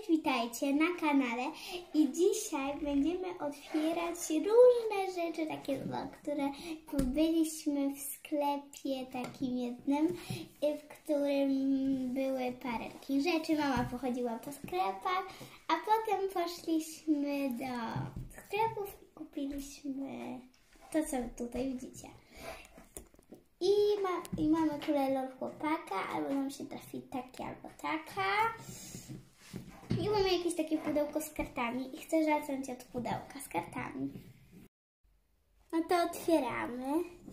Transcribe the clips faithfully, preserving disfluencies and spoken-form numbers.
witajcie na kanale i dzisiaj będziemy otwierać różne rzeczy, takie, no, które byliśmy w sklepie takim jednym, w którym były parę takich rzeczy. Mama pochodziła po sklepach, a potem poszliśmy do sklepów i kupiliśmy to, co tutaj widzicie. I, ma, I mamy kulę LOL chłopaka, albo nam się trafi taki, albo taka. I mamy jakieś takie pudełko z kartami i chcę zacząć od pudełka z kartami. No to otwieramy.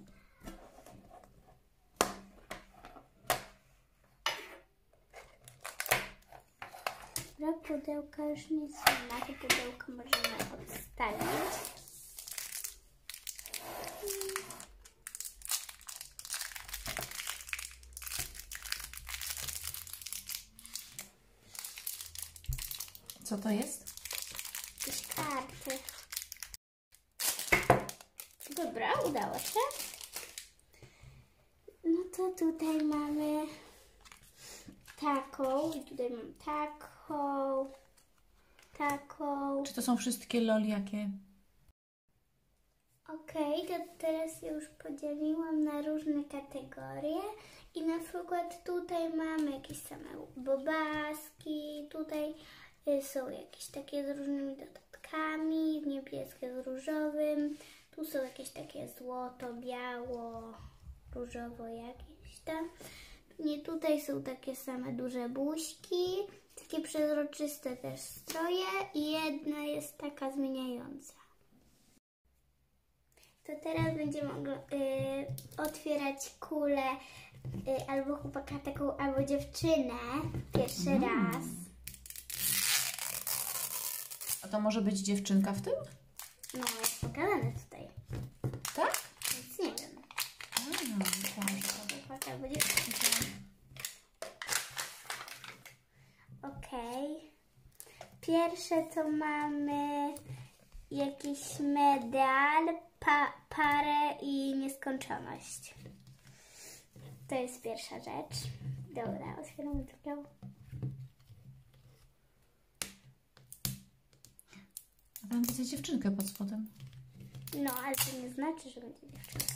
Dobra, pudełka już nic nie ma, to pudełko możemy odstawić. Co to jest? Jakieś karty. Dobra, udało się. No to tutaj mamy taką i tutaj mam taką, taką. Czy to są wszystkie LOL jakie? Okej, okay, to teraz już podzieliłam na różne kategorie i na przykład tutaj mamy jakieś same bobaski, tutaj są jakieś takie z różnymi dodatkami, niebieskie z różowym, tu są jakieś takie złoto, biało, różowo jakieś tam. Nie, tutaj są takie same duże buźki, takie przezroczyste też stroje i jedna jest taka zmieniająca. To teraz będziemy y, otwierać kulę y, albo chłopaka taką, albo dziewczynę pierwszy mm. raz. A to może być dziewczynka w tym? No, jest pokazane tutaj. Tak? Więc nie wiem. A, tak. Chłopak albo dziewczynka. Okej. Okay. Pierwsze to mamy jakiś medal, pa, parę i nieskończoność. To jest pierwsza rzecz. Dobra, otwieramy drugą. A tam widzę dziewczynkę pod spodem. No, ale to nie znaczy, że będzie dziewczynka.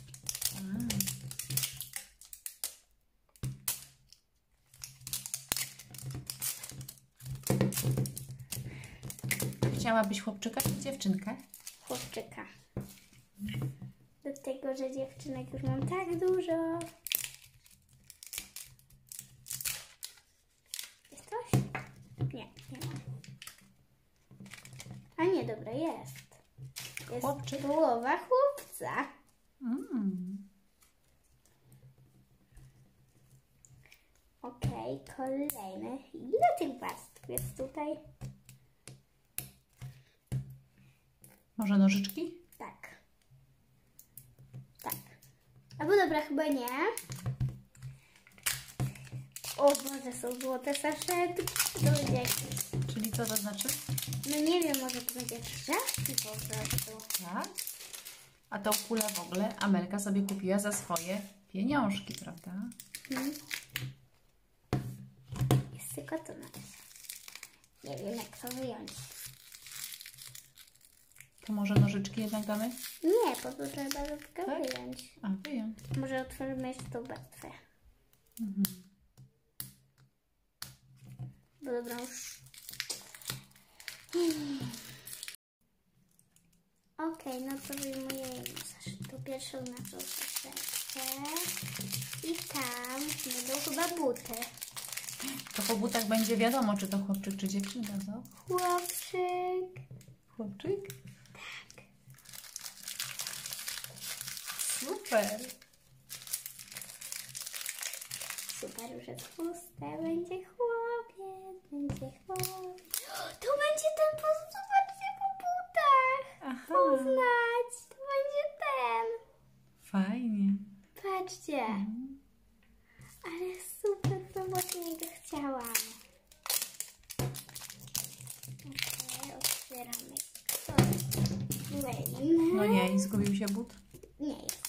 A. Chciałabyś chłopczyka czy dziewczynkę? Chłopczyka. Do tego, że dziewczynek już mam tak dużo. Jest coś? Nie, nie ma. A nie, dobra, jest. Jest Chłopczyk. połowa chłopca. Mm. Okej, okay, kolejny. Ile tych warstw jest tutaj? Może nożyczki? Tak. Tak. Albo dobra, chyba nie. O Boże, są złote saszetki. To będzie jakieś. Czyli co to znaczy? No nie wiem, może to będzie drzewki po prostu. Tak. A tą kulę w ogóle Amelka sobie kupiła za swoje pieniążki, prawda? Hmm. Jest tylko to na razie. Nie wiem, jak to wyjąć. To może nożyczki jednak damy? Nie, po to trzeba tylko tak? wyjąć. A, wyjąć. Może otworzymy jeszcze tą warstwę. Mhm. Bo dobra, już. Hmm. Okej, okay, no to wyjmuję tą pierwszą naszą saszetkę. I tam będą chyba buty. To po butach będzie wiadomo, czy to chłopczyk, czy dziewczynka, co? Chłopczyk. Chłopczyk? Tak. Super. Super, już jest puste. Będzie chłopiec, będzie chłopiec. To będzie ten, zobaczcie po butach. Aha. Poznać. To będzie ten. Fajnie. Patrzcie. Mhm. Ale super, to mocniej go chciałam. Okej, okay, otwieramy kolejny. No nie, i zgubił się but? Nie jest.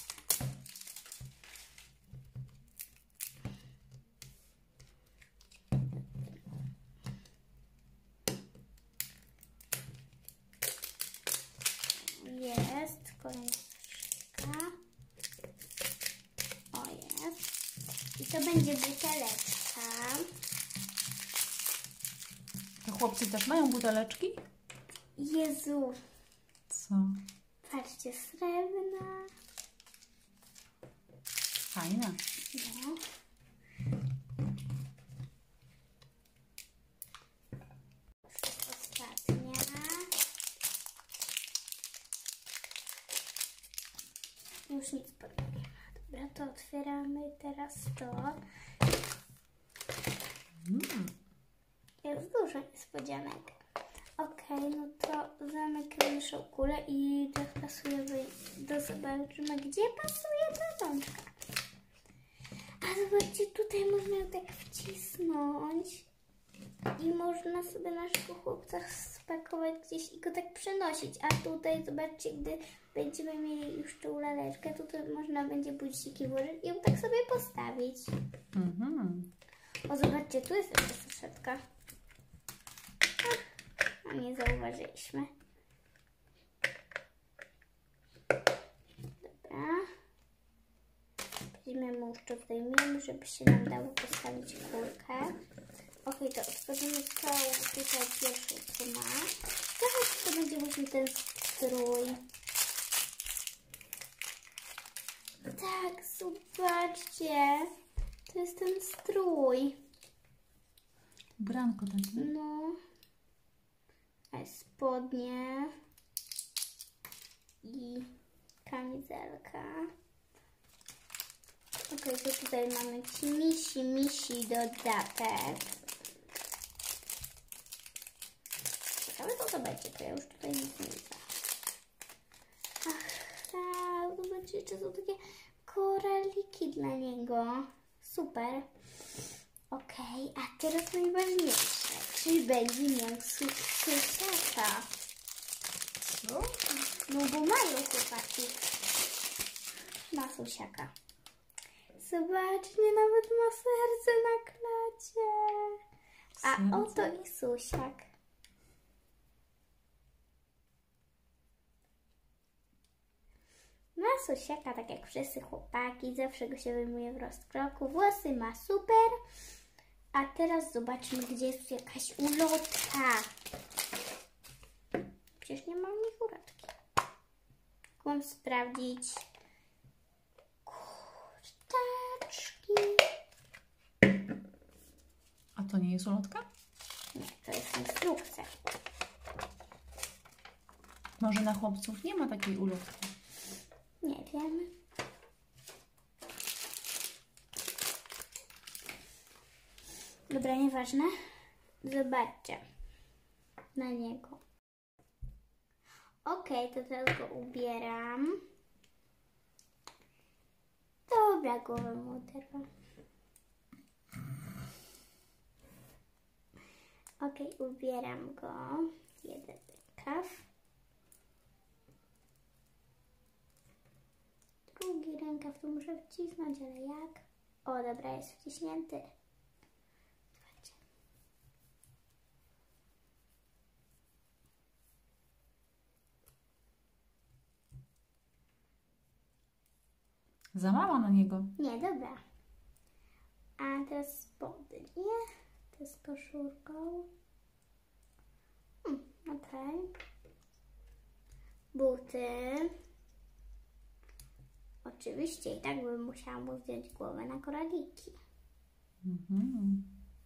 jest kolejna troszeczkę. O, jest. I to będzie buteleczka. To chłopcy też mają buteleczki? Jezu. Co? Patrzcie, srebrna. Fajna. No. Ostatnia. Już nic podobnego. Dobra, to otwieramy teraz to. Mm. Jest dużo niespodzianek. Okej, no to zamykamy naszą kulę i dopasujemy do zobaczymy, gdzie pasuje ta rączka. A zobaczcie, tutaj można ją tak wcisnąć i można sobie naszego chłopca spakować gdzieś i go tak przenosić. A tutaj zobaczcie, gdy będziemy mieli już tą laleczkę, to, to można będzie budziki włożyć i ją tak sobie postawić. Mhm. O, zobaczcie, tu jest jeszcze saszetka. A nie zauważyliśmy. Dobra. Weźmiemy jeszcze zdejmiemy, żeby się nam dało postawić kulkę. Ok, to otworzymy całą tutaj pierwszą, co ma. Teraz to będzie właśnie ten strój. Tak, zobaczcie. To jest ten strój. Ubranko takie. No. A spodnie. I kamizelka. Ok, to tutaj mamy ci misi, misi dodatek. Ale to zobaczcie, to ja już tutaj nic nie widzę. Ach, tak, zobaczcie, czy są takie koraliki dla niego. Super. Ok, a teraz najważniejsze. Czy będzie miał su susiaka? Co? No bo mają chłopaki. Ma susiaka. Zobaczcie, nawet ma serce na klacie. A Serce? oto i susiak. Ma susiaka, tak jak wszyscy chłopaki. Zawsze go się wyjmuje w rozkroku. Włosy ma super. A teraz zobaczmy, gdzie jest jakaś ulotka. Przecież nie mam nich ulotki. Mam sprawdzić. Kurczaczki. A to nie jest ulotka? Nie, to jest instrukcja. Może na chłopców nie ma takiej ulotki? Nie wiem. Dobra, nieważne. Zobaczcie na niego. Ok, to teraz go ubieram. Dobra, głowę mu oderwam. Ok, ubieram go. Jeden rękaw. Drugi rękaw tu muszę wcisnąć, ale jak? O, dobra, jest wciśnięty. Zobaczcie. Za mało na niego. Nie, dobra. A teraz spodnie. To z koszulką. Hmm, okej. Buty. Oczywiście i tak bym musiała mu zdjąć głowę na koraliki. Mhm.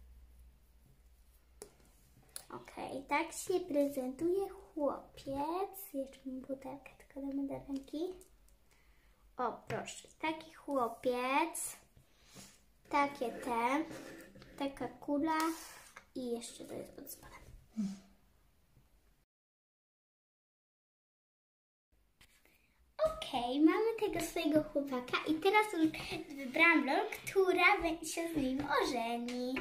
Okej, tak się prezentuje chłopiec. Jeszcze mu butelkę tylko damy do ręki. O, proszę, taki chłopiec. Takie te. Taka kula. I jeszcze to jest pod spodem. Okej, mamy tego swojego chłopaka i teraz już wybrałam rolę, która się z nim ożeni.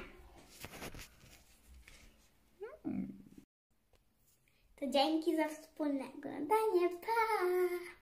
To dzięki za wspólne oglądanie. Pa!